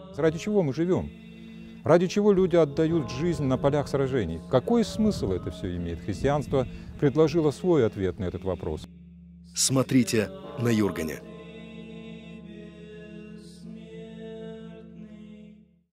Ради чего мы живем? Ради чего люди отдают жизнь на полях сражений? Какой смысл это все имеет? Христианство предложило свой ответ на этот вопрос. Смотрите на Юргане.